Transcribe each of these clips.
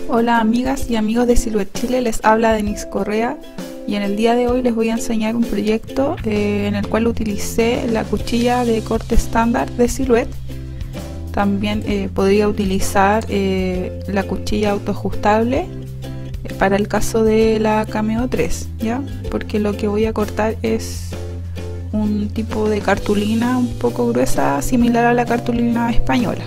Hola amigas y amigos de Silhouette Chile, les habla Denise Correa y en el día de hoy les voy a enseñar un proyecto en el cual utilicé la cuchilla de corte estándar de Silhouette. También podría utilizar la cuchilla autoajustable para el caso de la Cameo 3, ¿ya? Porque lo que voy a cortar es un tipo de cartulina un poco gruesa, similar a la cartulina española.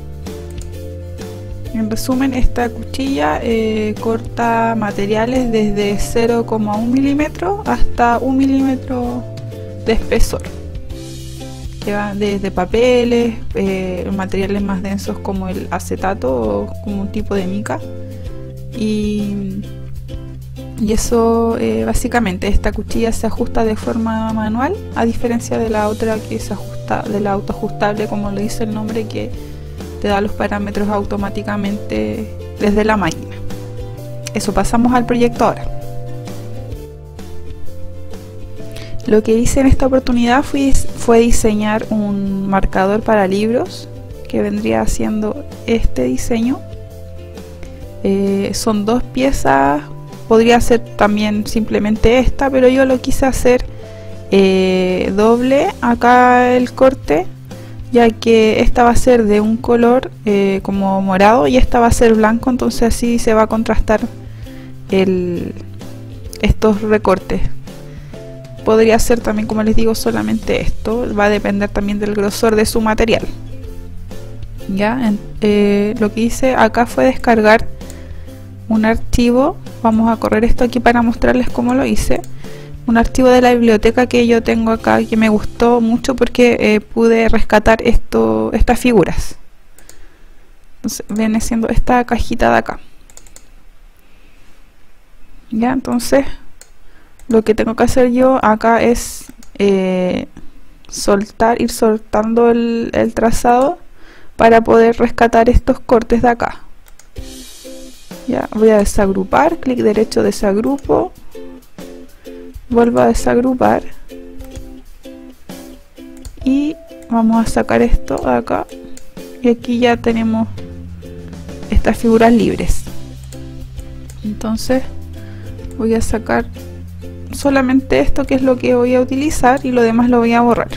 En resumen, esta cuchilla corta materiales desde 0,1 milímetro hasta 1 milímetro de espesor, que va desde papeles, materiales más densos como el acetato o como un tipo de mica, y eso básicamente esta cuchilla se ajusta de forma manual, a diferencia de la otra que se ajusta, de la autoajustable, como lo dice el nombre, que te da los parámetros automáticamente desde la máquina. Eso, pasamos al proyecto ahora. Lo que hice en esta oportunidad fue diseñar un marcador para libros que vendría siendo este diseño. Son dos piezas, podría ser también simplemente esta, pero yo lo quise hacer doble acá el corte, ya que esta va a ser de un color como morado y esta va a ser blanco, entonces así se va a contrastar estos recortes. Podría ser también, como les digo, solamente esto, va a depender también del grosor de su material. Ya, lo que hice acá fue descargar un archivo. Vamos a correr esto aquí para mostrarles cómo lo hice. Un archivo de la biblioteca que yo tengo acá, que me gustó mucho porque pude rescatar estas figuras. Entonces, viene siendo esta cajita de acá. Ya, entonces lo que tengo que hacer yo acá es ir soltando el trazado para poder rescatar estos cortes de acá. Ya, voy a desagrupar, clic derecho, desagrupo. Vuelvo a desagrupar y vamos a sacar esto de acá, y aquí ya tenemos estas figuras libres. Entonces voy a sacar solamente esto, que es lo que voy a utilizar, y lo demás lo voy a borrar.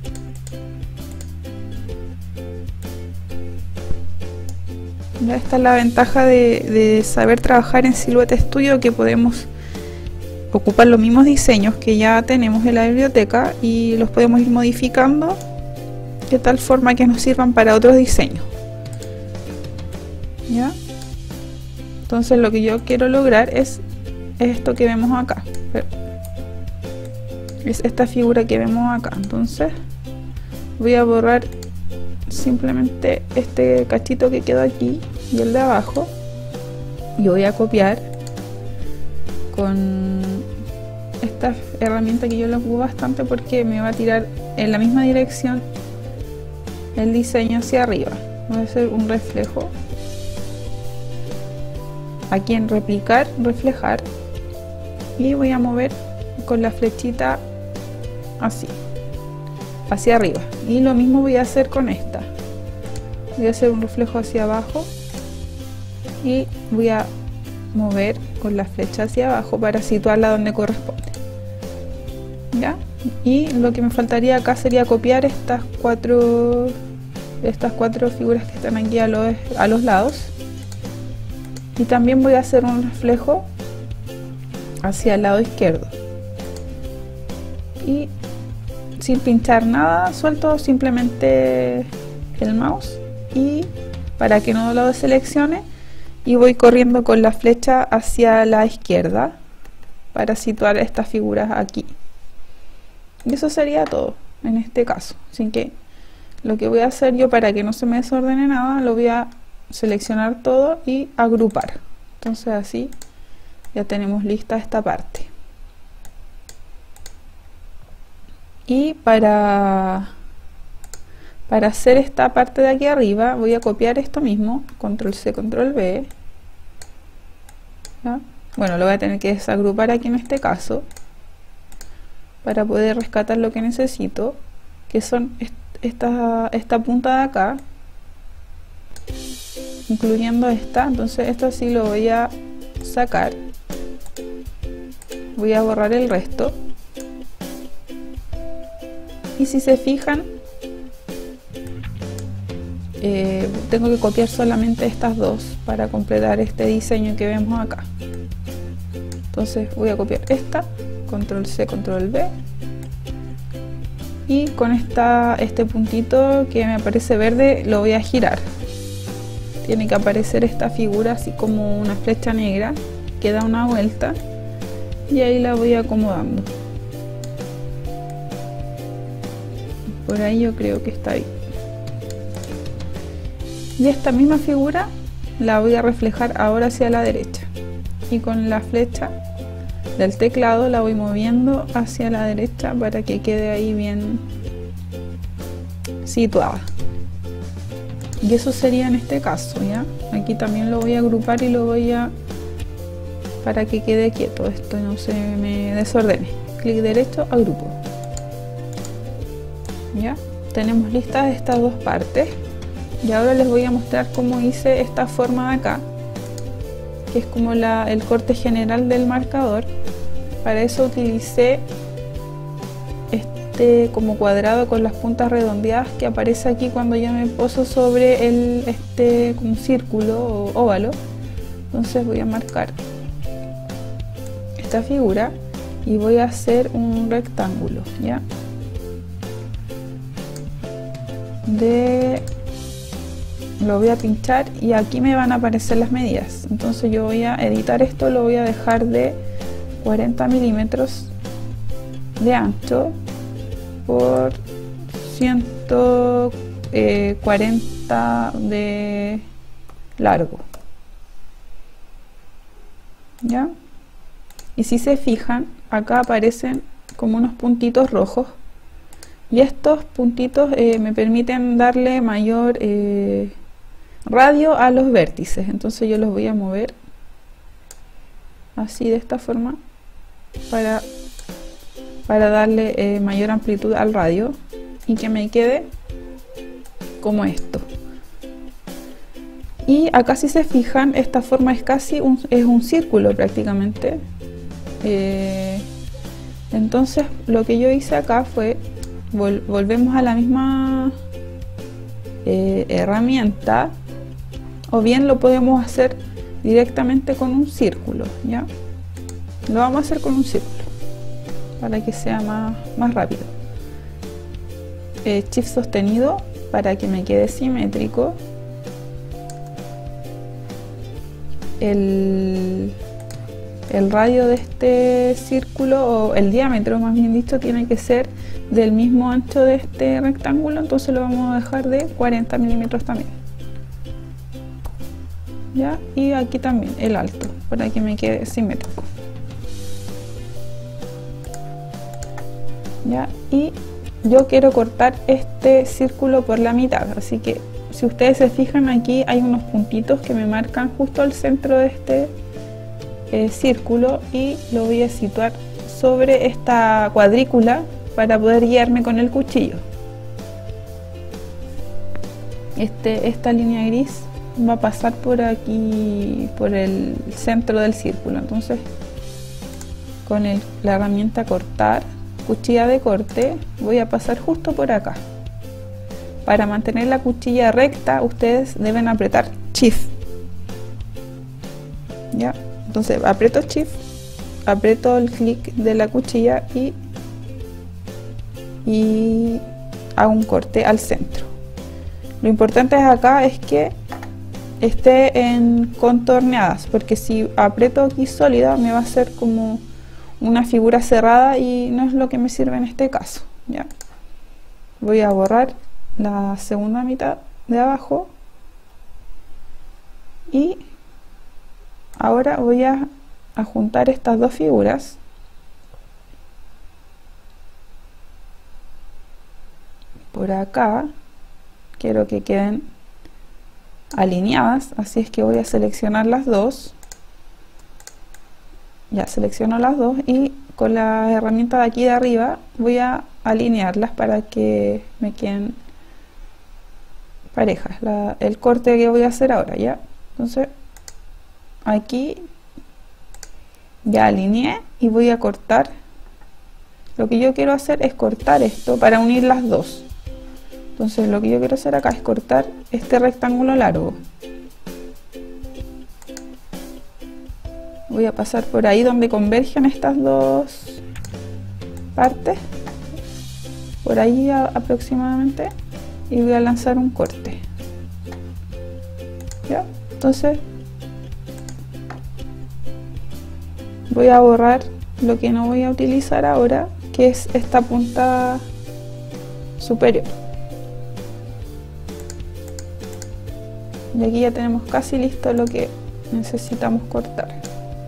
Ya, esta es la ventaja de saber trabajar en Silhouette Studio, que podemos ocupar los mismos diseños que ya tenemos en la biblioteca y los podemos ir modificando de tal forma que nos sirvan para otros diseños. ¿Ya? Entonces lo que yo quiero lograr es esto que vemos acá, es esta figura que vemos acá. Entonces voy a borrar simplemente este cachito que quedó aquí y el de abajo, y voy a copiar con esta herramienta que yo la ocupo bastante porque me va a tirar en la misma dirección el diseño hacia arriba. Voy a hacer un reflejo aquí en replicar, reflejar, y voy a mover con la flechita así hacia arriba, y lo mismo voy a hacer con esta. Voy a hacer un reflejo hacia abajo y voy a mover con la flecha hacia abajo para situarla donde corresponde. ¿Ya? Y lo que me faltaría acá sería copiar estas cuatro figuras que están aquí a los lados, y también voy a hacer un reflejo hacia el lado izquierdo, y sin pinchar nada, suelto simplemente el mouse y para que no lo deseleccione, y voy corriendo con la flecha hacia la izquierda para situar estas figuras aquí. Y eso sería todo en este caso. Así que lo que voy a hacer yo, para que no se me desordene nada, lo voy a seleccionar todo y agrupar. Entonces así ya tenemos lista esta parte. Y para hacer esta parte de aquí arriba voy a copiar esto mismo, control C, control V. ¿Ya? Bueno, lo voy a tener que desagrupar aquí en este caso para poder rescatar lo que necesito, que son esta punta de acá, incluyendo esta. Entonces esto sí lo voy a sacar, voy a borrar el resto, y si se fijan tengo que copiar solamente estas dos para completar este diseño que vemos acá. Entonces voy a copiar esta, control C, control V, y con este puntito que me aparece verde lo voy a girar. Tiene que aparecer esta figura así como una flecha negra que da una vuelta, y ahí la voy acomodando. Por ahí yo creo que está ahí. Y esta misma figura la voy a reflejar ahora hacia la derecha, y con la flecha del teclado la voy moviendo hacia la derecha para que quede ahí bien situada. Y eso sería en este caso, ¿ya? Aquí también lo voy a agrupar y lo voy a, para que quede quieto, esto no se me desordene. Clic derecho, agrupo. Ya tenemos listas estas dos partes, y ahora les voy a mostrar cómo hice esta forma de acá, que es como el corte general del marcador. Para eso utilicé este como cuadrado con las puntas redondeadas que aparece aquí cuando yo me poso sobre este como círculo o óvalo. Entonces voy a marcar esta figura y voy a hacer un rectángulo, ¿ya? Lo voy a pinchar y aquí me van a aparecer las medidas. Entonces yo voy a editar esto, lo voy a dejar de 40 milímetros de ancho por 140 de largo, ¿ya? Y si se fijan, acá aparecen como unos puntitos rojos, y estos puntitos me permiten darle mayor radio a los vértices. Entonces yo los voy a mover así, de esta forma, para darle mayor amplitud al radio y que me quede como esto. Y acá, si se fijan, esta forma es casi un círculo prácticamente. Entonces lo que yo hice acá fue volvemos a la misma herramienta, o bien lo podemos hacer directamente con un círculo, ¿ya? Lo vamos a hacer con un círculo para que sea más rápido. Shift sostenido para que me quede simétrico. El radio de este círculo, o el diámetro más bien dicho, tiene que ser del mismo ancho de este rectángulo, entonces lo vamos a dejar de 40 milímetros también, ¿ya? Y aquí también el alto para que me quede simétrico, ¿ya? Y yo quiero cortar este círculo por la mitad, así que si ustedes se fijan, aquí hay unos puntitos que me marcan justo al centro de este círculo, y lo voy a situar sobre esta cuadrícula para poder guiarme con el cuchillo. Esta línea gris va a pasar por aquí, por el centro del círculo. Entonces con la herramienta cortar, cuchilla de corte, voy a pasar justo por acá. Para mantener la cuchilla recta, ustedes deben apretar Shift, ¿ya? Entonces aprieto Shift, aprieto el clic de la cuchilla y hago un corte al centro. Lo importante acá es que esté en contorneadas, porque si aprieto aquí sólida me va a hacer como una figura cerrada y no es lo que me sirve en este caso, ¿ya? Voy a borrar la segunda mitad de abajo y ahora voy a juntar estas dos figuras por acá. Quiero que queden alineadas, así es que voy a seleccionar las dos. Ya selecciono las dos y con la herramienta de aquí de arriba voy a alinearlas para que me queden parejas, el corte que voy a hacer ahora, ¿ya? Entonces aquí ya alineé y voy a cortar. Lo que yo quiero hacer es cortar esto para unir las dos. Entonces lo que yo quiero hacer acá es cortar este rectángulo largo. Voy a pasar por ahí donde convergen estas dos partes, por ahí aproximadamente, y voy a lanzar un corte. ¿Ya? Entonces voy a borrar lo que no voy a utilizar ahora, que es esta punta superior. Y aquí ya tenemos casi listo lo que necesitamos cortar.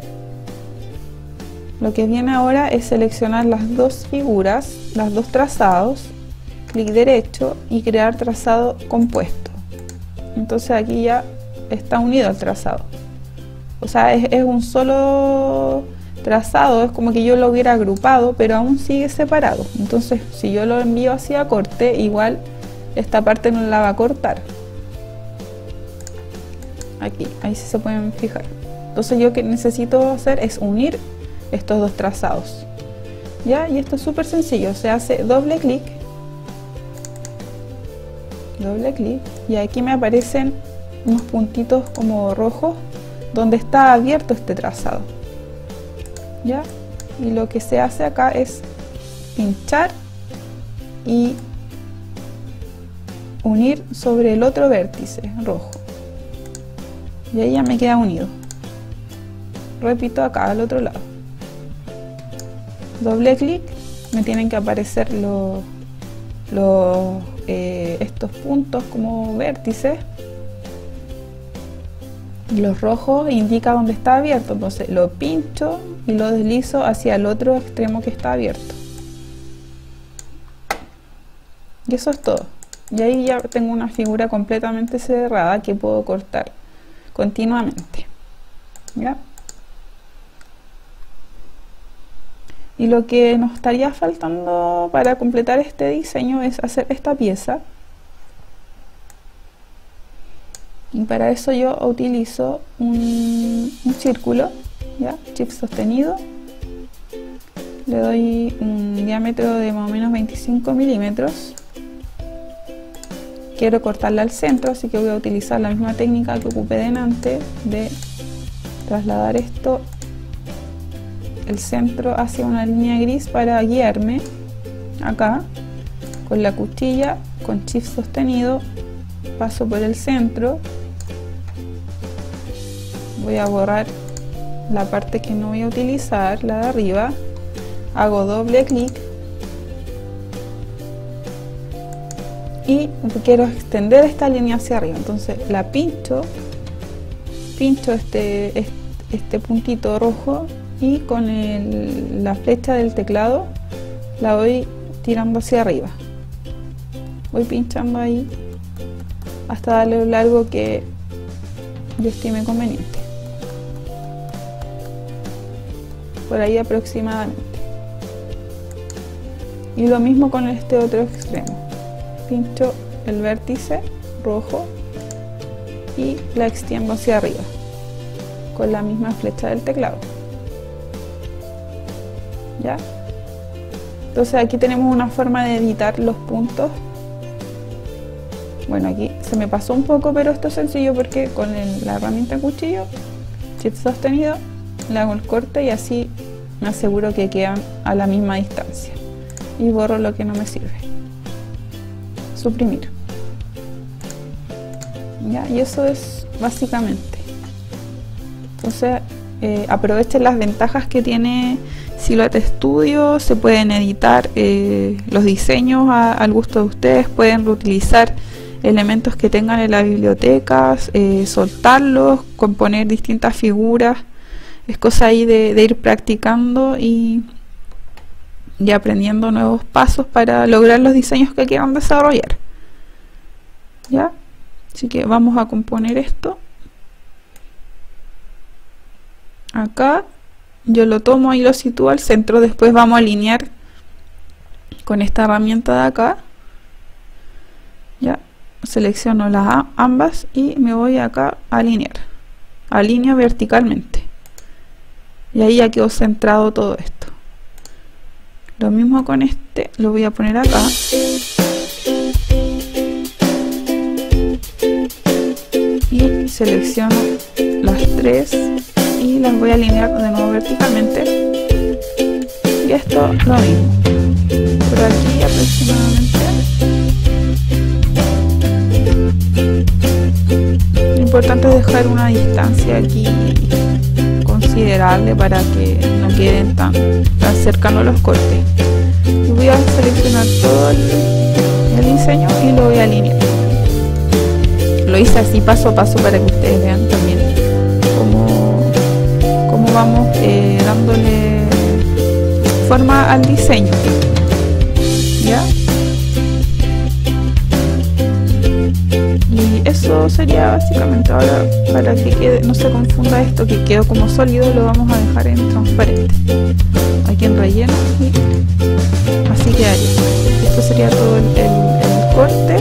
Lo que viene ahora es seleccionar las dos figuras, los dos trazados, clic derecho y crear trazado compuesto. Entonces aquí ya está unido el trazado. O sea, es un solo trazado, es como que yo lo hubiera agrupado, pero aún sigue separado. Entonces, si yo lo envío así a corte, igual esta parte no la va a cortar. Aquí, ahí sí se pueden fijar. Entonces yo que necesito hacer es unir estos dos trazados. ¿Ya? Y esto es súper sencillo, se hace doble clic, y aquí me aparecen unos puntitos como rojos donde está abierto este trazado. ¿Ya? Y lo que se hace acá es pinchar y unir sobre el otro vértice rojo. Y ahí ya me queda unido. Repito acá al otro lado. Doble clic, me tienen que aparecer estos puntos como vértices. Los rojos indican dónde está abierto, entonces lo pincho y lo deslizo hacia el otro extremo que está abierto. Y eso es todo. Y ahí ya tengo una figura completamente cerrada que puedo cortar continuamente. ¿Ya? Y lo que nos estaría faltando para completar este diseño es hacer esta pieza. Y para eso yo utilizo un círculo, ¿ya? Chip sostenido. Le doy un diámetro de más o menos 25 milímetros. Quiero cortarla al centro, así que voy a utilizar la misma técnica que ocupé delante de trasladar esto, el centro, hacia una línea gris para guiarme. Acá con la cuchilla, con shift sostenido, paso por el centro. Voy a borrar la parte que no voy a utilizar, la de arriba. Hago doble clic y quiero extender esta línea hacia arriba, entonces la pincho este puntito rojo y con la flecha del teclado la voy tirando hacia arriba. Voy pinchando ahí hasta darle lo largo que yo estime conveniente. Por ahí aproximadamente. Y lo mismo con este otro extremo. Pincho el vértice rojo y la extiendo hacia arriba con la misma flecha del teclado. ¿Ya? Entonces aquí tenemos una forma de editar los puntos. Bueno, aquí se me pasó un poco, pero esto es sencillo porque con la herramienta cuchillo, shift sostenido, le hago el corte y así me aseguro que quedan a la misma distancia. Y borro lo que no me sirve. Suprimir. ¿Ya? Y eso es básicamente. Entonces aprovechen las ventajas que tiene Silhouette Studio. Se pueden editar los diseños al gusto de ustedes, pueden reutilizar elementos que tengan en la biblioteca, soltarlos, componer distintas figuras. Es cosa ahí de ir practicando y aprendiendo nuevos pasos para lograr los diseños que quieran desarrollar. ¿Ya? Así que vamos a componer esto. Acá yo lo tomo y lo sitúo al centro. Después vamos a alinear con esta herramienta de acá. ¿Ya? selecciono ambas y me voy acá a alinear, alineo verticalmente y ahí ya quedó centrado todo esto. Lo mismo con este, lo voy a poner acá y selecciono las tres y las voy a alinear de nuevo verticalmente, y esto lo mismo por aquí aproximadamente. Lo importante es dejar una distancia aquí considerable para que no queden tan cercanos los cortes. Y voy a seleccionar todo el diseño y lo voy a alinear. Lo hice así paso a paso para que ustedes vean también cómo vamos dándole forma al diseño, ¿ya? Y eso sería básicamente. Ahora, para que quede, no se confunda esto, que quedó como sólido, lo vamos a dejar en transparente aquí en relleno y así quedaría. Esto sería todo el corte.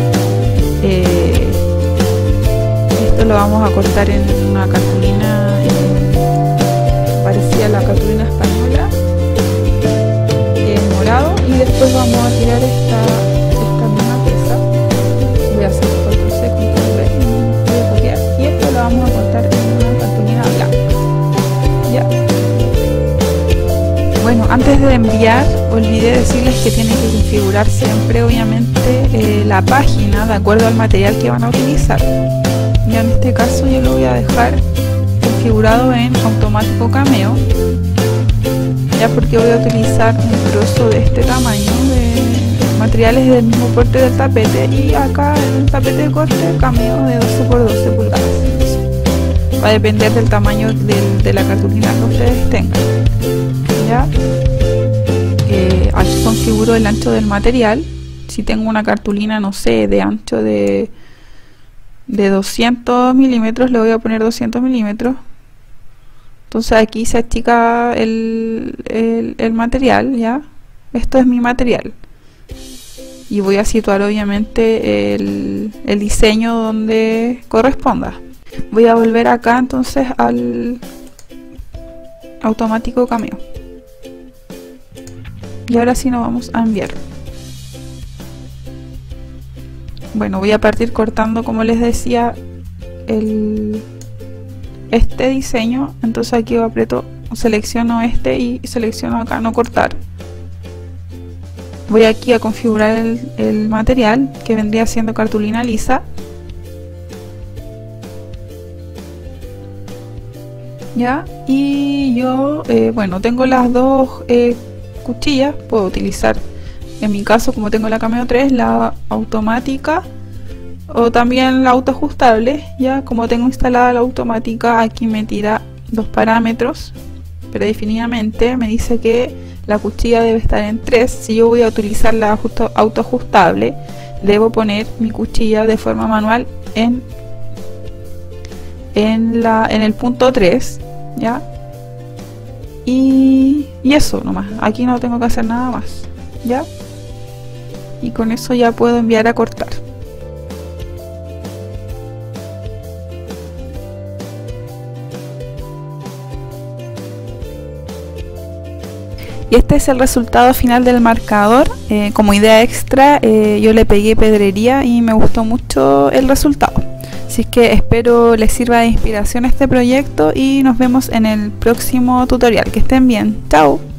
Esto lo vamos a cortar en una cartulina parecida a la cartulina española, morado, y después vamos a tirar esta misma pieza. Voy a hacer Ctrl C, Ctrl V y voy a copiar, y esto lo vamos a cortar en una cartulina blanca. Ya. Bueno, antes de enviar, olvidé decirles que tienen que configurar siempre, obviamente, la página de acuerdo al material que van a utilizar. Ya en este caso yo lo voy a dejar configurado en automático cameo, ya porque voy a utilizar un trozo de este tamaño de materiales del mismo corte del tapete, y acá en el tapete de corte cameo de 12 por 12 pulgadas. Va a depender del tamaño de la cartulina que ustedes tengan. ¿Ya? Aquí configuro el ancho del material. Si tengo una cartulina, no sé, de ancho de 200 milímetros, le voy a poner 200 milímetros. Entonces aquí se achica el material, ¿ya? Esto es mi material. Y voy a situar obviamente el diseño donde corresponda. Voy a volver acá entonces al automático cameo. Y ahora sí nos vamos a enviar. Bueno, voy a partir cortando, como les decía, este diseño. Entonces aquí yo aprieto, selecciono este y selecciono acá no cortar. Voy aquí a configurar el material, que vendría siendo cartulina lisa. Ya, y yo, bueno, tengo las dos cuchillas. Puedo utilizar, en mi caso, como tengo la Cameo 3, la automática o también la autoajustable. Ya, como tengo instalada la automática, aquí me tira los parámetros predefinidamente. Me dice que la cuchilla debe estar en 3. Si yo voy a utilizar la autoajustable, debo poner mi cuchilla de forma manual en el punto 3, ¿ya? Y eso nomás, aquí no tengo que hacer nada más, ¿ya? Y con eso ya puedo enviar a cortar. Y este es el resultado final del marcador. Como idea extra, yo le pegué pedrería y me gustó mucho el resultado. Así que espero les sirva de inspiración este proyecto y nos vemos en el próximo tutorial. Que estén bien. Chao.